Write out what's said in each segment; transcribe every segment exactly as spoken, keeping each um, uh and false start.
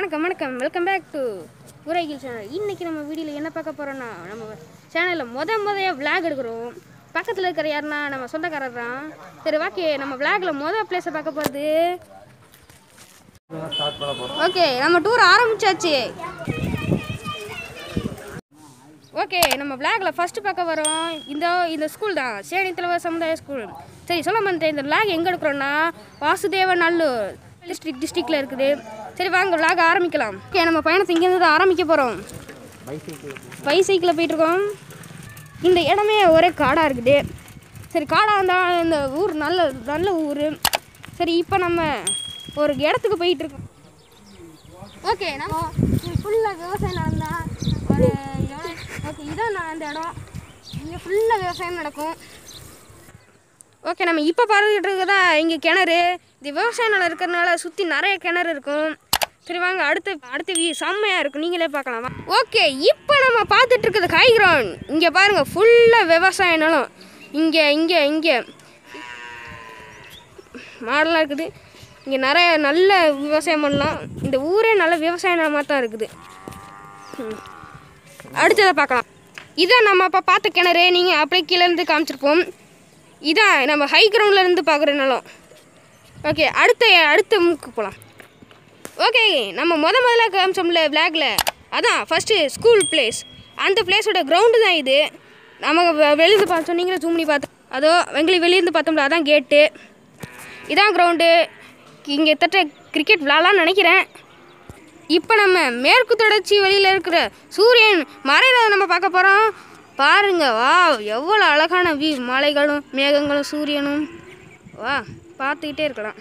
வணக்கம் வணக்கம் welcome back to உரைகில் சேனல். இன்றைக்கி நம்ம வீடியோவில் என்ன பார்க்க போகிறோன்னா, நம்ம சேனலில் முத முதைய விளாக் எடுக்கிறோம். பக்கத்தில் இருக்கிற யாருன்னா நம்ம சொந்தக்காரர் தான். சரி ஓகே, நம்ம விளாகில் மொதல் பிளேஸை பார்க்க போகிறது. ஓகே, நம்ம டூர் ஆரம்பிச்சாச்சு. ஓகே, நம்ம விளாகில் ஃபஸ்ட்டு பார்க்க வரோம் இந்த இந்த ஸ்கூல் தான், சேனி தலைவர் சமுதாய ஸ்கூல். சரி சொல்ல மாட்டேன், இந்த விளாக் எங்கே எடுக்கிறோன்னா வாசுதேவ நல்லூர் டிஸ்ட்ரிக்ட் டிஸ்ட்ரிக்டில் இருக்குது. சரி வாங்க விளாக் ஆரம்பிக்கலாம். ஓகே, நம்ம பயணத்தை இங்கேருந்து தான் ஆரம்பிக்க போகிறோம். பைசைக்கிளில் போயிட்டுருக்கோம். இந்த இடமே ஒரே காடாக இருக்குது. சரி காடாக இருந்தால் இந்த ஊர் நல்ல நல்ல ஊர். சரி இப்போ நம்ம ஒரு இடத்துக்கு போயிட்டுருக்கோம். ஓகே, நம்ம ஃபுல்லாக விவசாயம் நடந்தால் ஒரு இடம். ஓகே, இதான் நான் அந்த இடம். இங்கே ஃபுல்லாக விவசாயம் நடக்கும். ஓகே, நம்ம இப்போ பார்த்துக்கிட்டு இருக்கிறதா இங்கே கிணறு. இது விவசாய நிலம் இருக்கிறதுனால சுற்றி நிறைய கிணறு இருக்கும். சரி வாங்க அடுத்த அடுத்த வியூ செம்மையாக இருக்கும், நீங்களே பார்க்கலாம். ஓகே, இப்போ நம்ம பார்த்துட்டு இருக்கிறது ஹை கிரவுண்ட். இங்கே பாருங்கள், ஃபுல்லாக விவசாய நிலம். இங்கே இங்கே இங்கே மாடலாக இருக்குது. இங்கே நிறைய நல்ல விவசாயம் பண்ணலாம். இந்த ஊரே நல்ல விவசாய நிலமாக தான் இருக்குது. அடுத்ததை பார்க்கலாம். இதான் நம்ம அப்போ பார்த்த கிணறு. நீங்கள் அப்படியே கீழேருந்து காமிச்சிருப்போம். இதான் நம்ம ஹை கிரவுண்ட்லேருந்து பார்க்குற நிலம். ஓகே, அடுத்த அடுத்த மூக்கு போகலாம். ஓகே, நம்ம முத முதல்ல காமிச்சோம்ல விளாகில், அதான் ஃபஸ்ட்டு ஸ்கூல் பிளேஸ். அந்த பிளேஸோட கிரவுண்டு தான் இது. நமக்கு வெளியிருந்து பார்த்து சொன்னீங்களே ஜூம் பண்ணி பார்த்து, அதோ எங்களுக்கு வெளியிருந்து பார்த்தோம்ல, அதான் கேட்டு. இதான் கிரவுண்டு. இங்கே தட்ட கிரிக்கெட் விளாட்லான்னு நினைக்கிறேன். இப்போ நம்ம மேற்கு தொடர்ச்சி வழியில் இருக்கிற சூரியன் மறையிறத நம்ம பார்க்க போகிறோம். பாருங்க, வா எவ்வளோ அழகான வியூ. மலைகளும் மேகங்களும் சூரியனும், வா பார்த்துக்கிட்டே இருக்கலாம்.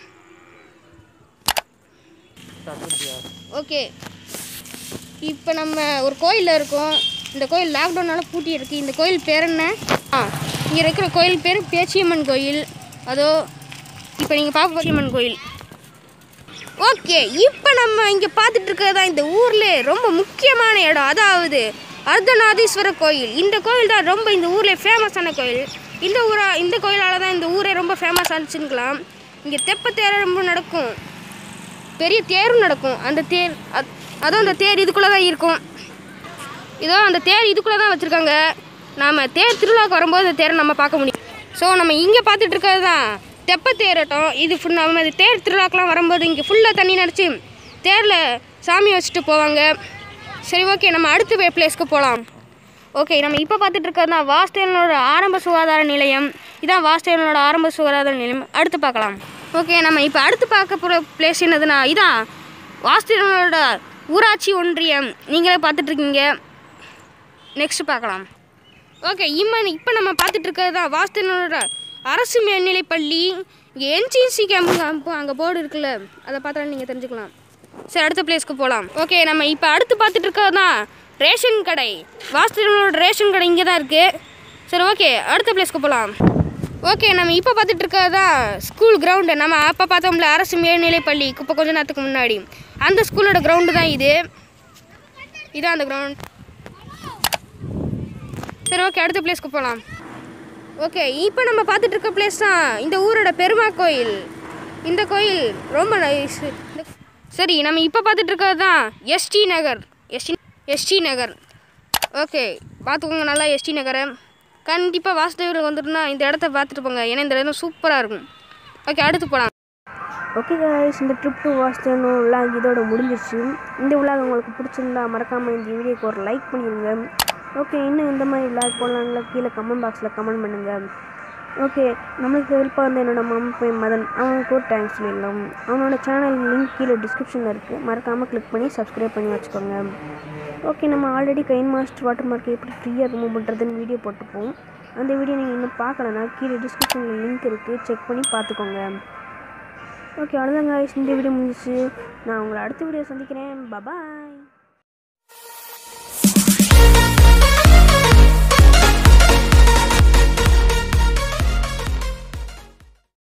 ஓகே, இப்போ நம்ம ஒரு கோயிலில் இருக்கோம். இந்த கோயில் லாக்டவுனால் பூட்டி இருக்குது. இந்த கோயில் பேர் என்ன? ஆ, இங்கே இருக்கிற கோயில் பேர் பேச்சியம்மன் கோயில். அதோ இப்போ நீங்கள் பார்க்க பேச்சியம்மன் கோயில். ஓகே, இப்போ நம்ம இங்கே பார்த்துட்டு இருக்கிறதா இந்த ஊரில் ரொம்ப முக்கியமான இடம், அதாவது அர்த்தநாதீஸ்வரர் கோயில். இந்த கோயில் தான் ரொம்ப இந்த ஊரில் ஃபேமஸான கோயில். இந்த ஊரா இந்த கோயிலால் தான் இந்த ஊரே ரொம்ப ஃபேமஸ் ஆச்சுக்கலாம். இங்கே தெப்ப தேர் ரொம்ப நடக்கும், பெரிய தேரும் நடக்கும். அந்த தேர் அத் அதுவும் அந்த தேர் இதுக்குள்ளே தான் இருக்கும். இதோ அந்த தேர் இதுக்குள்ளே தான் வச்சுருக்காங்க. நாம் தேர் திருவிழாவுக்கு வரும்போது அந்த தேரை நம்ம பார்க்க முடியும். ஸோ நம்ம இங்கே பார்த்துட்டு இருக்கிறது தான் தெப்ப தேரட்டம். இது ஃபுல் நம்ம தேர் திருவிழாக்கெலாம் வரும்போது இங்கே ஃபுல்லாக தண்ணி நினச்சி தேரில் சாமி வச்சுட்டு போவாங்க. சரி ஓகே, நம்ம அடுத்த பிளேஸ்க்கு போகலாம். ஓகே, நம்ம இப்போ பார்த்துட்டு இருக்கிறது தான் வாசுதேவனோட ஆரம்ப சுகாதார நிலையம். இதான் வாசுதேவனோட ஆரம்ப சுகாதார நிலையம். அடுத்து பார்க்கலாம். ஓகே, நம்ம இப்போ அடுத்து பார்க்க போகிற பிளேஸ் என்னதுன்னா, இதான் வாசுதேவனோட ஊராட்சி ஒன்றியம். நீங்களே பார்த்துட்ருக்கீங்க. நெக்ஸ்ட் பார்க்கலாம். ஓகே, இம்ம இப்போ நம்ம பார்த்துட்டு இருக்கிறது தான் வாசுதேவனோட அரசு மேல்நிலைப்பள்ளி. இங்கே என்சிசி கேம்பு அங்கே போர்டு இருக்குல்ல, அதை பார்த்தாலும் நீங்கள் தெரிஞ்சுக்கலாம். சரி அடுத்த பிளேஸ்க்கு போகலாம். ஓகே, நம்ம இப்போ அடுத்து பார்த்துட்டு இருக்கிறது தான் ரேஷன் கடை. வாசுதேவனோட ரேஷன் கடை இங்கே தான் இருக்குது. சரி ஓகே, அடுத்த பிளேஸ்க்கு போகலாம். ஓகே, நம்ம இப்போ பார்த்துட்டு இருக்கிறது தான் ஸ்கூல் கிரவுண்டு. நம்ம அப்போ பார்த்தோம்ல அரசு மேல்நிலைப்பள்ளி, இப்போ கொஞ்ச நேரத்துக்கு முன்னாடி அந்த ஸ்கூலோட கிரவுண்டு தான் இது. இதான் அந்த கிரவுண்ட். சரி ஓகே, அடுத்த பிளேஸ்க்கு போகலாம். ஓகே, இப்போ நம்ம பார்த்துட்டு இருக்க பிளேஸ் தான் இந்த ஊரோட பெருமா கோயில். இந்த கோயில் ரொம்ப நைஸ். சரி, நம்ம இப்போ பார்த்துட்டு இருக்கிறது தான் எஸ்டி நகர். எஸ்டி எஸ்டி நகர். ஓகே, பார்த்துக்கோங்க நல்லா எஸ்டி நகரை. கண்டிப்பாக வாசுதேவர் வந்துட்டுனா இந்த இடத்த பார்த்துட்டு போங்க, ஏன்னா இந்த இடம் சூப்பராக இருக்கும். ஓகே, அடுத்து போகலாம். ஓகே கைஸ், இந்த ட்ரிப் டு வாசுதேவன் விளாக் இதோட முடிஞ்சிருச்சு. இந்த விளாக் உங்களுக்கு பிடிச்சிருந்தா மறக்காமல் இந்த வீடியோக்கு ஒரு லைக் பண்ணிடுங்க. ஓகே, இன்னும் இந்த மாதிரி விளாக் போடலாங்களா கீழே கமெண்ட் பாக்ஸில் கமெண்ட் பண்ணுங்கள். ஓகே, நம்மளுக்கு ஹெல்ப்பாக வந்து என்னோட மாமா மதன், அவனுக்கு ஒரு தேங்க்ஸ் சொல்லிடலாம். அவனோட சேனல் லிங்க் கீழே டிஸ்கிரிப்ஷனில் இருக்குது, மறக்காமல் கிளிக் பண்ணி சப்ஸ்கிரைப் பண்ணி வச்சுக்கோங்க. ஓகே, நம்ம ஆல்ரெடி கைன் மாஸ்டர் வாட்டர் மார்க்கை எப்படி ஃப்ரீயாக ரிமூவ் பண்ணுறதுன்னு வீடியோ போட்டுப்போம். அந்த வீடியோ நீங்கள் இன்னும் பார்க்கலன்னா கீழே டிஸ்கிரிப்ஷனில் லிங்க் இருக்குது, செக் பண்ணி பார்த்துக்கோங்க. ஓகே, அவ்வளோதாங்க, இந்த வீடியோ முடிஞ்சிச்சு. நான் உங்களை அடுத்த வீடியோ சந்திக்கிறேன். பாய்.